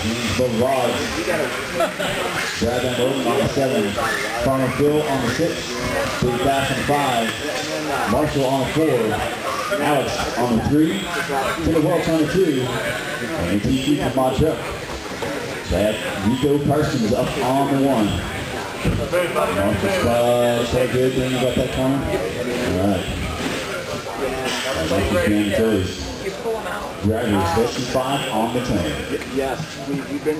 James Boulevard. Brad Van Oden on the 7. Farmer Phil on the 6. Big Bass on the 5. Marshall on the 4. Alex on the 3. Taylor Welch on the 2. And the TC from my truck. That Rico Parsons up on the 1. Marshall's so good thing about that corner. All right. I like the game toes. Drivers 55 on the 10. Yes, we've been.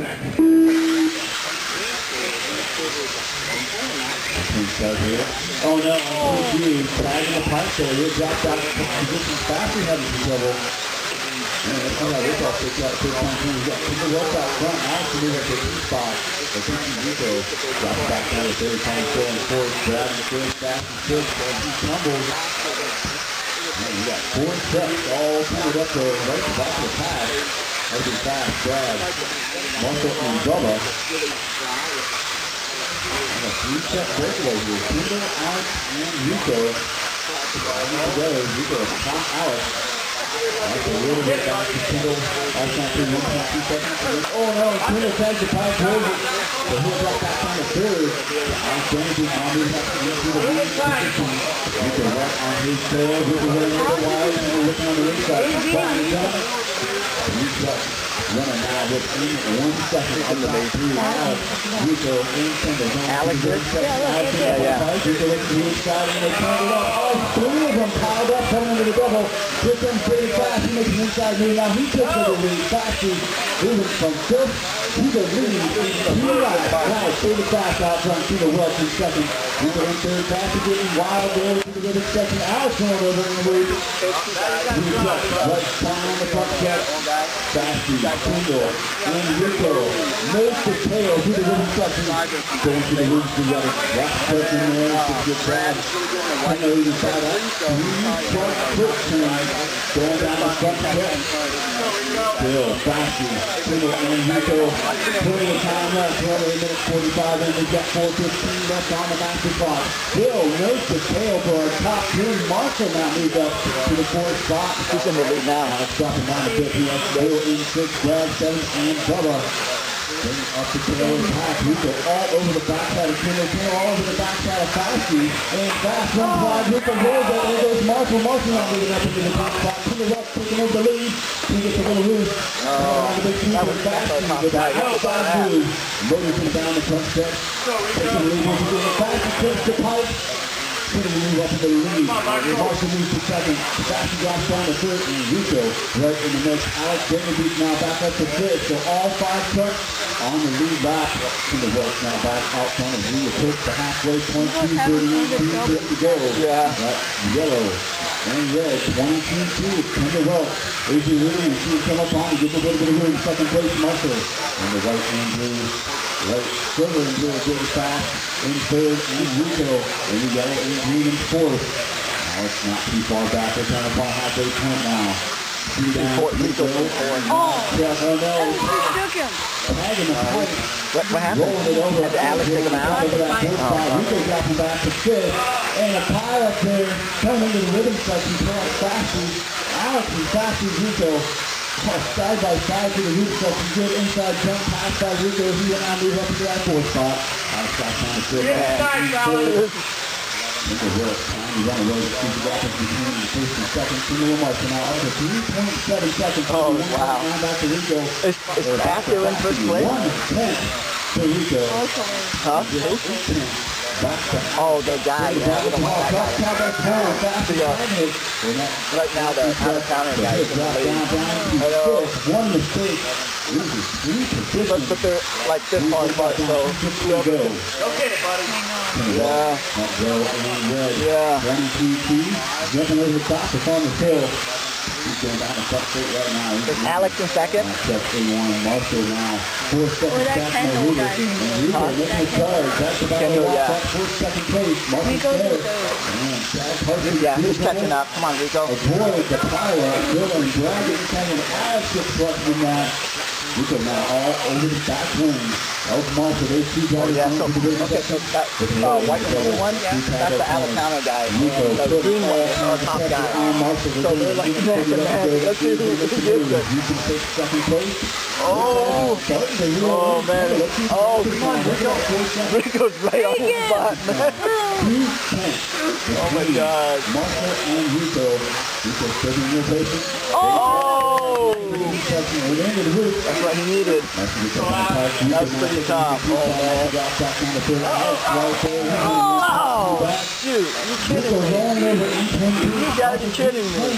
Oh no, you tagging the pipe there. You dropped out of position fast. We're having some trouble. Man, that's how this all takes out the 15. We've got people left out front. Now to move up to the spot. The teaching Rico drops back down to 30 times, going forward, grabbing the first fast and six, and he tumbles. Man, we got 4 steps all covered up there, right to the back of the pack. That'll be fast, Brad, Marshall, and Bubba. And a 3-step breakaway here. Kendall, Alex, and Rico. Together, Rico is top Alex. That's a little bit back to Kendall. That's not through 1.2 seconds. Oh no, Kendall tags the pipe over. So he'll drop back down to 3rd. Alex Ramsey now moves up to the lead position. Rico right on his tail. Rico running over wide. And we're looking on the inside. Rico running now within 1 second of the base. Alex, Rico, and Kendall. Alex, yeah. Rico looking to the inside and they turn it up. Oh, 3 of them piled up coming into the double. Here comes pretty fast. He makes an inside move. Now he took to the lead. Fastly moving from 5th to the lead. Now stay the fast out front to the Welch in 2nd. Rico in 3rd. Fast getting wild there to the rhythm 2nd. Alex going over in the lead. Rico right behind the front check. Fastly, Kendall, and Rico makes the tail to the rhythm section. Going to the roof together. Last person there to get Brad. Kendall even side up. 3-point quick turn. Going down the front check. Still Fastly, Kendall, and Rico. Plenty of time left. 28 minutes 45, and we've got 4:15 left on the master clock. Still makes the tail for our top 10. Marshall now moved up to the 4th spot. He's in the lead now. Alex dropping down to 50. Bill in 6, Brad 7, and Bubba. Bringing up the tail of the pack. Rico all over the backside of Kendall. Kendall all over the backside of Fastly. And Fast runs wide. Rico rolls it. There goes Marshall. Marshall not moving up into the top spot. Kendall up, taking over the lead. He gets a little loose. That was Fastly with that outside move. Motors down the front step. Taking the lead. Fastly takes the pipe. Kendall move up to the lead. Marshall moves to 2nd. Fastly drops down to 3rd. And Rico right in the mix. Alex Davies now back up to 5th. So all 5 trucks on the lead lap. Kendall Welch now back out front as we approach the halfway point. 2:38 to go. Yeah. Right. Yellow and red. 22-2. Kendall Welch. AJ Williams. See him come up on. He gets a little bit of room. 2nd place Marshall. And the white and blue. Right, silver and blue, David Fast in 3rd, and Rico in the yellow and green in 4th. Now it's not too far back. They're trying to play halfway point now. 3 down, Rico. Yeah, oh no. Tagging the pipe. What happened? Rolling it over. Had Alex take him out? Rico dropping back to 5th. And a pile up there coming into the rhythm section. Fastly. Alex and Fastly Rico. Side by side to the roof section. Good inside jump pass by Rico. He will now move up to that 4th spot. Alex got time to sit back. Rico works. Time to run a road. He's back up between the 1st and 2nd. Kendall Marshall now under 3.7 seconds. Oh, wow. Now back to Rico. Is Fastly in 1st place? 1:10 to Rico. Huh? Oh, the guy, yeah, we don't want that guy. Right now, the out-of-towner guy is in the lead. Hello. One mistake. But they're like this far apart, so. Go get it, buddy. Yeah. Yeah. 22-2. Jumping over the top to Farmer's Hill. He's going down the front straight right now. Is Alex in 2nd? Check A1. Marshall now. 4 seconds back from the leader. And Rico making a charge. That's about to walk up 4th, 2nd place. Marshall's there. And Chad Parker. Yeah, he's catching up. Come on, Rico. Avoid the pile-up. Bill and Dragon coming. Alex gets crushed in that. Rico now all over the back wing. Elk Marshall, those two guys. Yeah, so that white one, that's the Alabama guy. The green one is our top guy. So they're like neck and neck. Let's see who gets it. You can take second place. Oh man. Oh, come on, Rico. Rico's right on the spot, man. Oh my God. Marshall and Rico. Rico still in your patience. Oh! That's what he needed. That's pretty tough. Oh, shoot. You kidding me? You gotta be kidding me.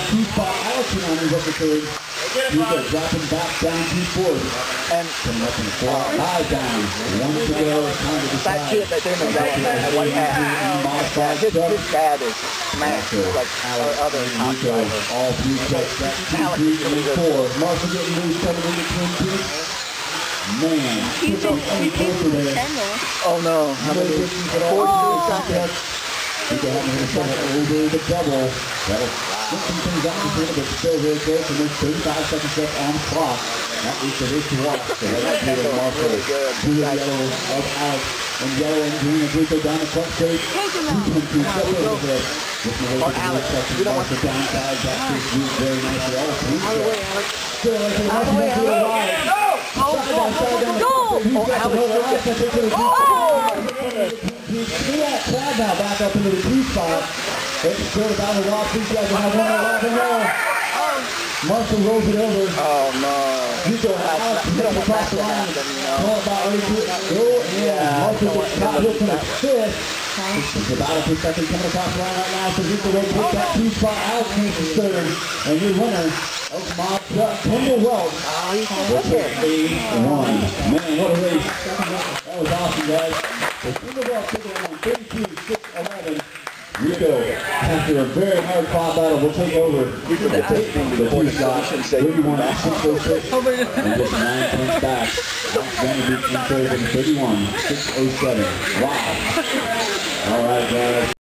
Rico dropping back down to fourth. And high down. One to go. That kid that they're in that white hat. His dad is massive, like our other top driver. All three checks. That's 2, 3, and 4. Marshall getting loose coming into Twin Peaks. Man. He's in Oh no. How many? 42 seconds. Rico having to start over the double. That'll get some things out of the but still very close. And there's 35 seconds left on the clock. That is the race to watch. So that's Peter Marshall. Blue, yellow, up, out, and yellow and green. And Rico down the front straight. 2 ahead. Alex, we don't want to downside. That is very nicely. All three. Out of the way, Alex. Out of the way, Alex. Oh, Alex. See that crowd now back up into the 2 spot. It's good about the walk. These guys will have one more lap and roll. Marshall rolls it over. Oh no. Rico Alex coming across the line. Going about ready to go. And Marshall gets caught with him at 5th. It's about a 2 seconds coming across the line right now. So Rico will take that 2 spot. Alex makes the 3rd. And your winner, Elk Mob Truck, Kendall Welch. With 8-1. Man, what a race. That was awesome, guys. So Kendall Welch taking it on 32-6-11. Rico, after a very hard fought battle, will take over. Rico will take the 2 shot, 31-6-06, and just 9 points back. Alex Vanderbeek in third in 31-6-07. Wow. All right, guys.